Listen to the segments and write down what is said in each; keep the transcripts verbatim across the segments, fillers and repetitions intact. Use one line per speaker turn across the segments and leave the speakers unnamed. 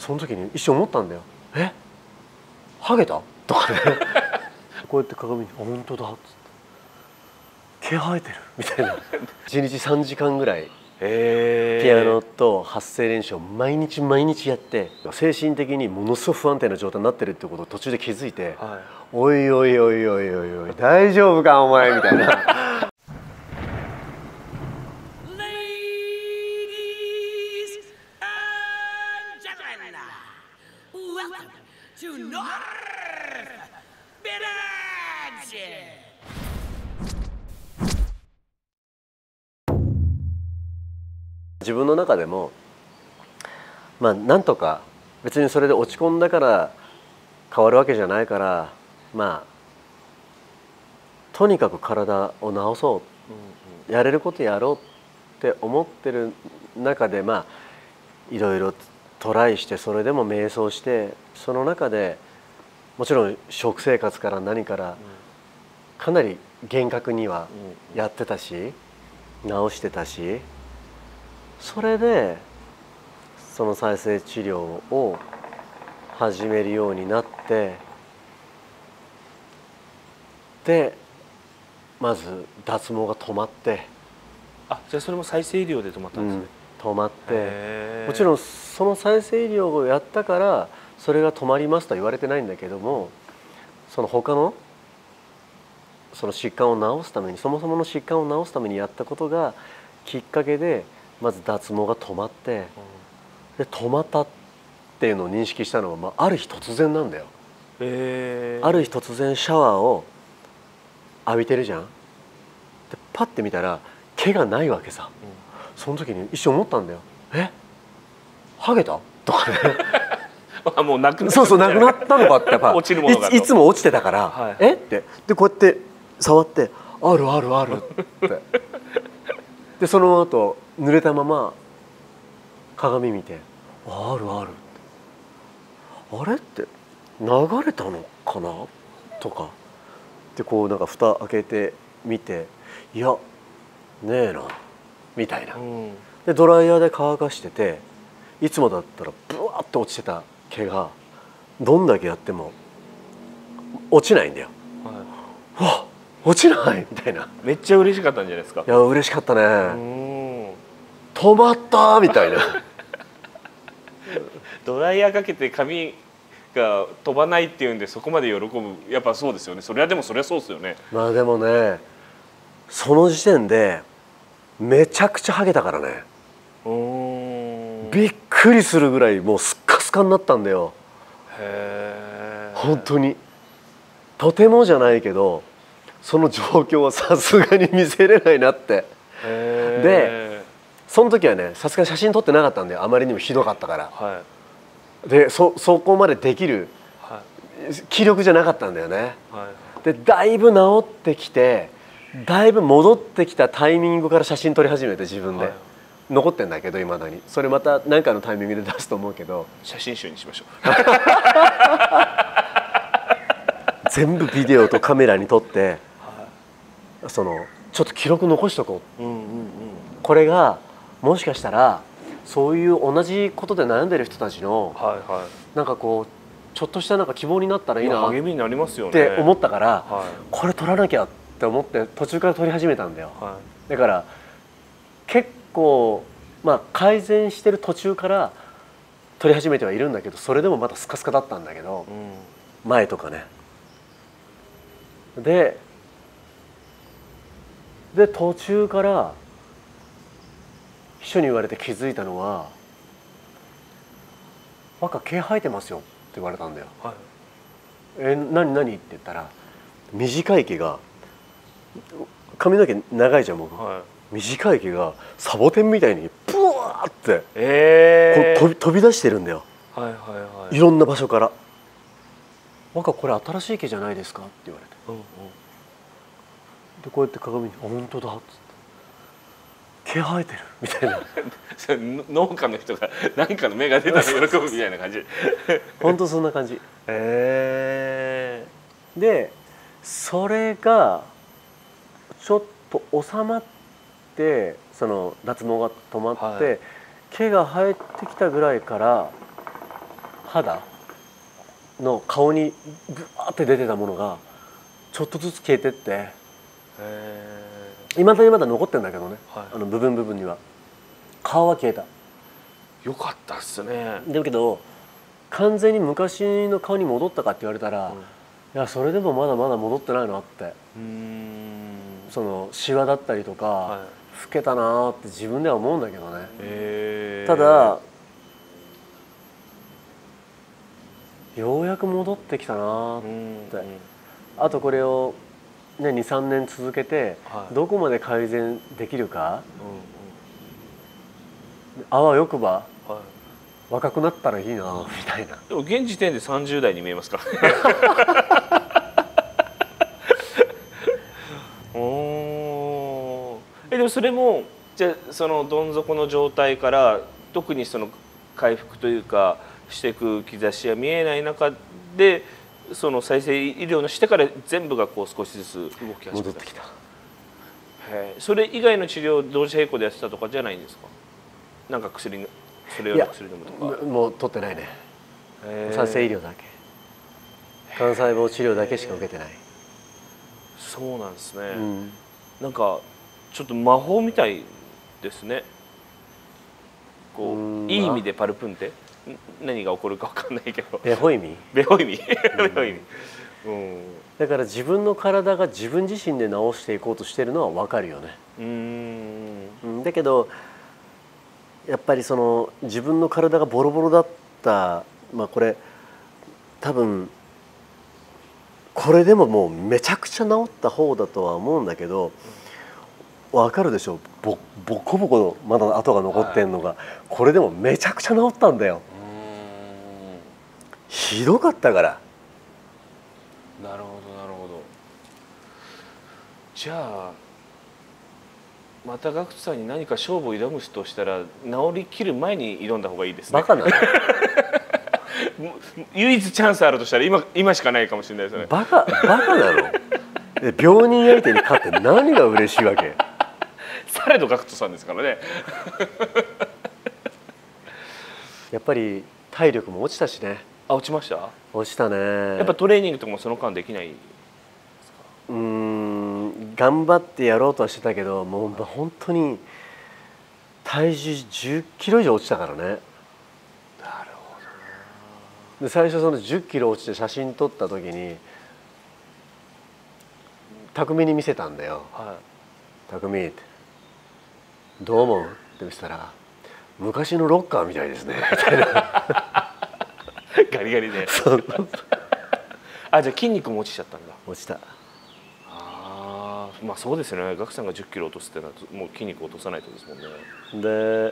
その時に一瞬思ったんだよ。えハゲたとかねこうやって鏡に「あ本当だ」っつって「毛生えてる」みたいな。いちにちさんじかんぐらいピアノと発声練習を毎日毎日やって、精神的にものすごく不安定な状態になってるってことを途中で気づいて「はい、おいおいおいおいおいおい大丈夫かお前」みたいな。自分の中でもまあなんとか別にそれで落ち込んだから変わるわけじゃないから、まあとにかく体を治そう、うんうん、やれることやろうって思ってる中で、まあいろいろトライして、それでも瞑想して、その中でもちろん食生活から何からかなり厳格にはやってたし治してたし、それでその再生治療を始めるようになって、でまず脱毛が止まって。
あ、じゃあそれも再生医療で止まったんですね。
うん、止まって、もちろんその再生医療をやったからそれが止まりますとは言われてないんだけども、その他のその疾患を治すために、そもそもの疾患を治すためにやったことがきっかけでまず脱毛が止まって、で止まったっていうのを認識したのは、まあ、ある日突然なんだよ。えー、ある日突然シャワーを浴びてるじゃん。でパッて見たら毛がないわけさ、うん、その時に一瞬思ったんだよ。えハゲたとかね
あもうなくなった。
そうそう、なくなったのかってやっぱ
落ちるものが
い, いつも落ちてたから、はい、えってでこうやって触って「あるあるある」ってでその後濡れたまま鏡見て「あるある」ってあれって流れたのかなとかで、こうなんか蓋開けてみて「いやねえな」みたいな。でドライヤーで乾かしてて、いつもだったらブワーッと落ちてた毛がどんだけやっても落ちないんだよ。はい、わっ落ちないみたいな。
めっちゃ嬉しかったんじゃないですか。
いや嬉しかったね。止まったみたいな
ドライヤーかけて髪が飛ばないっていうんでそこまで喜ぶ、やっぱそうですよね。それはでもそれはそうですよね。
まあでもね、その時点でめちゃくちゃハゲたからね。びっくりするぐらいもうスッカスカになったんだよ。へえ。本当にとてもじゃないけどその状況はさすがに見せれないなって。でその時はね、さすがに写真撮ってなかったんだよ、あまりにもひどかったから。はい、で そ, そこまでできる気力じゃなかったんだよね。はい、でだいぶ治ってきてだいぶ戻ってきたタイミングから写真撮り始めて自分で。はい、残ってんだけどいまだに。それまた何かのタイミングで出すと思うけど、
写真集にしましょ
う全部ビデオとカメラに撮って、はい、そのちょっと記録残しとこう。これがもしかしたらそういう同じことで悩んでる人たちの、はいはい、なんかこうちょっとしたなんか希望になったらいいな
励みになりますよね
って思ったから、はい、これ撮らなきゃって思って途中から撮り始めたんだよ。はい、だから結構まあ改善してる途中から撮り始めてはいるんだけど、それでもまだスカスカだったんだけど、うん、前とかね。でで途中から秘書に言われて気づいたのは「若毛生えてますよ」って言われたんだよ。はい、え何何って言ったら、短い毛が髪の毛長いじゃん僕。はい、短い毛がサボテンみたいにブワーって、えー、こう飛び飛び出してるんだよ。はいはいはい、いろんな場所から「若これ新しい毛じゃないですか?」って言われて、うんうん、でこうやって鏡に「あ本当だ」っつって。毛生えてるみたいな
農家の人が何かの芽が出たら喜ぶみたいな感じ
本当そんな感じ。えー、でそれがちょっと収まって、その脱毛が止まって、はい、毛が生えてきたぐらいから肌の顔にブワーって出てたものがちょっとずつ消えてっていまだにまだ残ってるんだけどね、はい、あの部分部分には顔は消えた。
よかったっすね。
だけど完全に昔の顔に戻ったかって言われたら、うん、いやそれでもまだまだ戻ってないなって。うーん、そのシワだったりとか、はい、老けたなって自分では思うんだけどね。へー。ただようやく戻ってきたなって。あとこれを、ね、にさんねん続けて、はい、どこまで改善できるか、うんうん、あわよくば、はい、若くなったらいいなみたいな。
でも現時点でさんじゅう代に見えますからおえでもそれもじゃあそのどん底の状態から特にその回復というかしていく兆しは見えない中でその再生医療のしてから全部がこう少しずつ動き始めた。
戻ってきた。
へそれ以外の治療を同時並行でやってたとかじゃないんですか？なんか薬それ用の薬飲むとか。
もう取ってないね。再生医療だけ。幹細胞治療だけしか受けてない。
そうなんですね、うん、なんかちょっと魔法みたいですね。こういい意味でパルプンって何が起こるか分かんないけど
ベホイミ
ベホイミベホイミ、
うん、だから自分の体が自分自身で治していこうとしてるのは分かるよね。うーんだけどやっぱりその自分の体がボロボロだった、まあこれ多分これでももうめちゃくちゃ治った方だとは思うんだけど、分かるでしょ、ボボコボコのまだ跡が残ってんのが、はい、これでもめちゃくちゃ治ったんだよ。ひどかったから。
なるほどなるほど。じゃあまたガクトさんに何か勝負を挑むとしたら治りきる前に挑んだ方がいいですね。
バカなの
唯一チャンスあるとしたら 今, 今しかないかもしれないですよね。
バカバカなの病人相手に勝って何が嬉しいわけ
されどガクトさんですからね
やっぱり体力も落ちたしね。
あ、落ちました？
落ちたね。
やっぱトレーニングとかもその間できないですか？
うーん頑張ってやろうとはしてたけど、もう本当に体重じゅっキロ以上落ちたからね。なるほど。で最初そのじゅっキロ落ちて写真撮った時に匠に見せたんだよ。はい、匠ってどう思うって見せたら昔のロッカーみたいですねみたいな
ガリガリでそうあ、じゃあ筋肉も落ちちゃったんだ。
落ちた。
ああ、まあそうですよね。ガクさんがじゅっキロ落とすってのはもう筋肉落とさないとですもんね。
で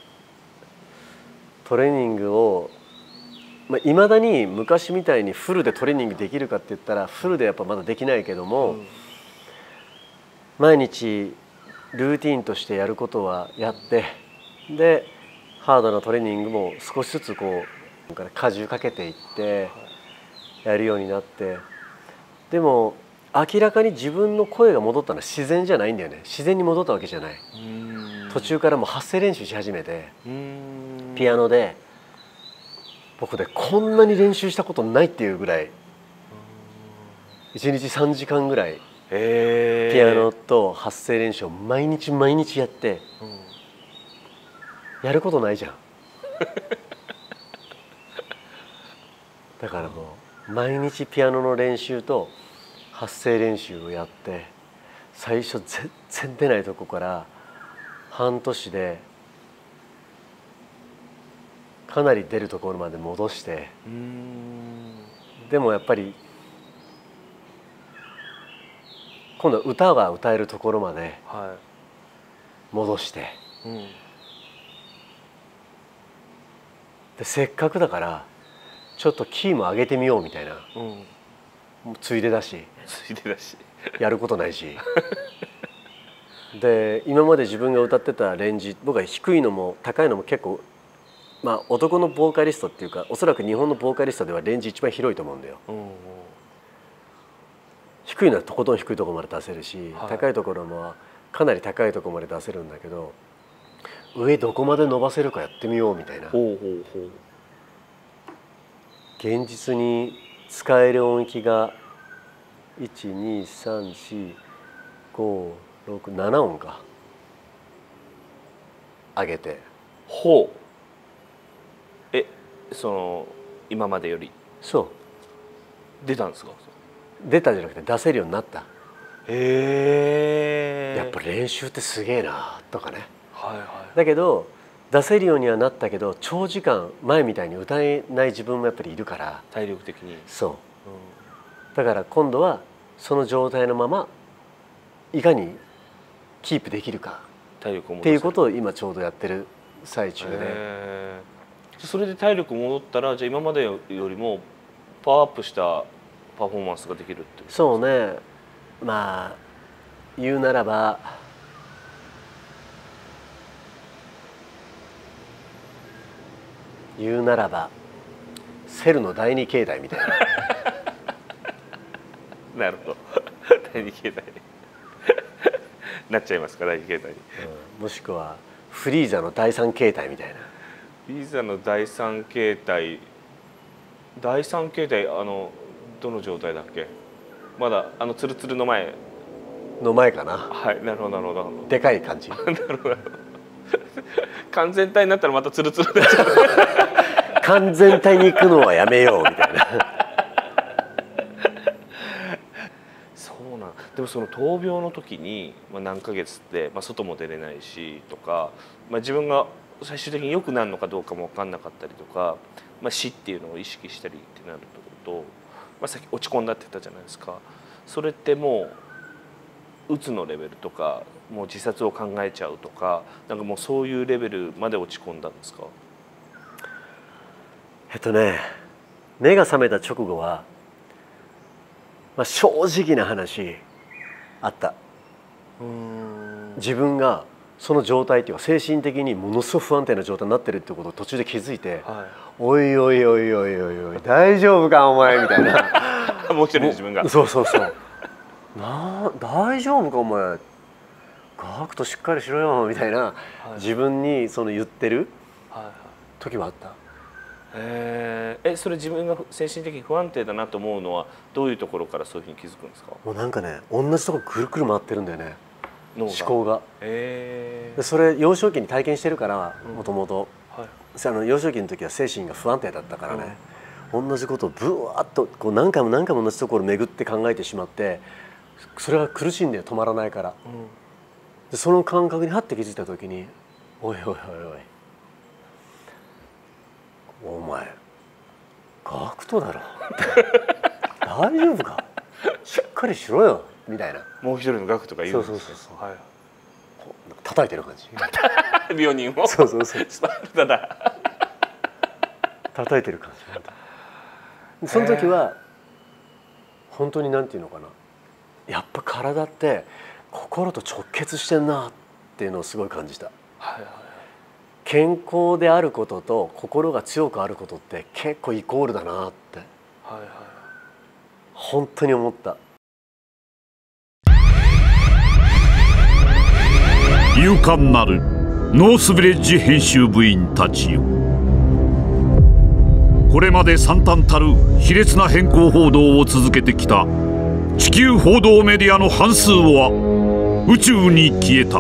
トレーニングをまあ、未だに昔みたいにフルでトレーニングできるかって言ったらフルでやっぱまだできないけども、うん、毎日ルーティンとしてやることはやってでハードなトレーニングも少しずつこう荷重かけていってやるようになって、でも明らかに自分の声が戻ったのは自然じゃないんだよね。自然に戻ったわけじゃない。途中からもう発声練習し始めてピアノで僕でこんなに練習したことないっていうぐらいいちにちさんじかんぐらいピアノと発声練習を毎日毎日やって、やることないじゃんだからもう毎日ピアノの練習と発声練習をやって、最初全然出ないとこから半年でかなり出るところまで戻して、うーんでもやっぱり今度は歌が歌えるところまで戻して、はいうん、でせっかくだからちょっとキーも上げてみようみたいな、うん、もうついでだし
ついでだし
やることないしで今まで自分が歌ってたレンジ、僕は低いのも高いのも結構まあ男のボーカリストっていうかおそらく日本のボーカリストではレンジ一番広いと思うんだよ。うんうん、低いのはとことん低いところまで出せるし、はい、高いところもかなり高いところまで出せるんだけど、上どこまで伸ばせるかやってみようみたいな。ほうほうほう現実に使える音域がいちにさんしごろくなな音か上げて。
ほう。えその今までより
そう
出たんですか？
出たじゃなくて出せるようになった。
へえ。
やっぱ練習ってすげえなとかね。
はいはい。
だけど出せるようにはなったけど長時間前みたいに歌えない自分もやっぱりいるから。
体力的に。
そう、
うん、
だから今度はその状態のままいかにキープできるか
体力を戻せる
っていうことを今ちょうどやってる最中で。
それで体力戻ったらじゃあ今までよりもパワーアップしたパフォーマンスができるっていう。
そうね、まあ言うならば言うならばセルのだいに形態みたいな
なるほどだいに形態なっちゃいますかだいに形態に、
うん、もしくはフリーザのだいさん形態みたいな。
フリーザのだいさん形態だいさん形態あのどの状態だっけ？まだあのツルツルの前
の前かな。
はいなるほどなるほど。
でかい感じ
なるほど完全体になったらまたツルツルで
完全体に行くのはやめようみたいな
そうなんでもその闘病の時に、まあ、何ヶ月って、まあ、外も出れないしとか、まあ、自分が最終的に良くなるのかどうかも分かんなかったりとか、まあ、死っていうのを意識したりってなると、まあ、さっき落ち込んだって言ったじゃないですか。それってもううつのレベルとかもう自殺を考えちゃうとかなんかもうそういうレベルまで落ち込んだんですか？
えっとね目が覚めた直後は、まあ、正直な話あった。うーん自分がその状態っていうか精神的にものすごく不安定な状態になってるってことを途中で気づいて、はい、おいおいおいおいおいおい大丈夫かお前みたいな
もう一人の自分が
そうそうそうな大丈夫かお前ガクトしっかりしろよみたいな、はい、自分にその言ってる時はあった。
えー、えそれ自分が精神的に不安定だなと思うのはどういうところからそういうふうに気づくんですか？
もうなんかね同じとこぐるぐる回ってるんだよね思考が。
えー、
でそれ幼少期に体験してるからもともと幼少期の時は精神が不安定だったからね、うん、同じことをブワーッとこう何回も何回も同じところを巡って考えてしまってそれが苦しいんだよ止まらないから、うん、でその感覚にハッて気づいた時に「おいおいおいおいお前ガクトだろ大丈夫かしっかりしろよ」みたいな。
もう一人のガクトが言うんですよ。
そうそうそうそう、
はい、
叩いてる感じ
病人を
そうそうそう
スパルタだ
叩いてる感じ。その時は本当になんていうのかなやっぱ体って心と直結してんなっていうのをすごい感じた。はいはい、健康であることと心が強くあることって結構イコールだなって、はいはい、本当に思った。
勇敢なるノースヴィレッジ編集部員たちよ、これまで惨憺たる卑劣な変更報道を続けてきた地球報道メディアの半数は宇宙に消えた。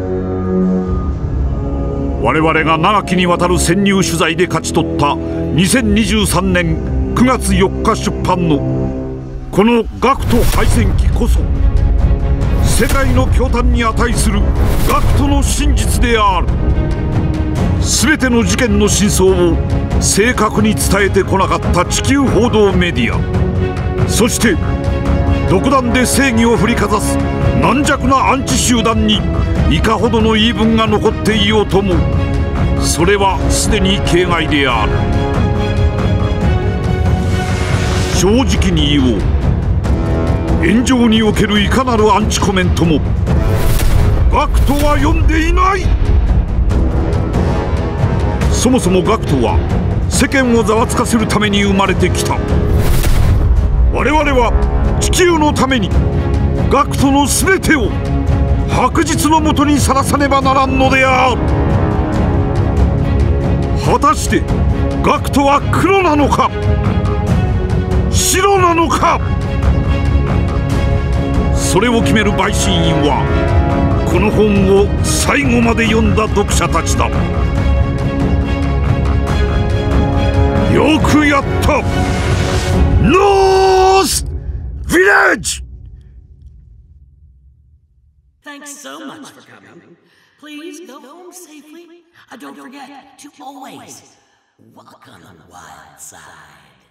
我々が長きにわたる潜入取材で勝ち取ったにせんにじゅうさんねんくがつよっか出版のこのガクト敗戦記こそ世界の驚嘆に値するガクトの真実である。全ての事件の真相を正確に伝えてこなかった地球報道メディア、そして独断で正義を振りかざす軟弱なアンチ集団にいかほどの言い分が残っていようともそれはすでに形骸である。正直に言おう、炎上におけるいかなるアンチコメントもガクトは読んでいない。そもそもガクトは世間をざわつかせるために生まれてきた。我々は地球のためにガクトの全てを白日のもとにさらさねばならんのである。果たしてガクトは黒なのか。 白なのか。それを決める陪審員はこの本を最後まで読んだ読者たちだ。よくやった、ノース・ヴィレッジ。
Thanks so much for coming. Please go home safely. Uh, don't forget to always walk on the wild side.